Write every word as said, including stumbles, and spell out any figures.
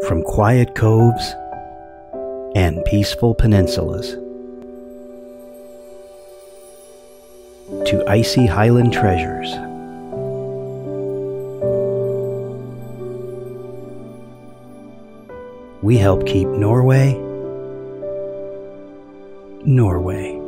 From quiet coves and peaceful peninsulas to icy highland treasures, we help keep Norway, Norway.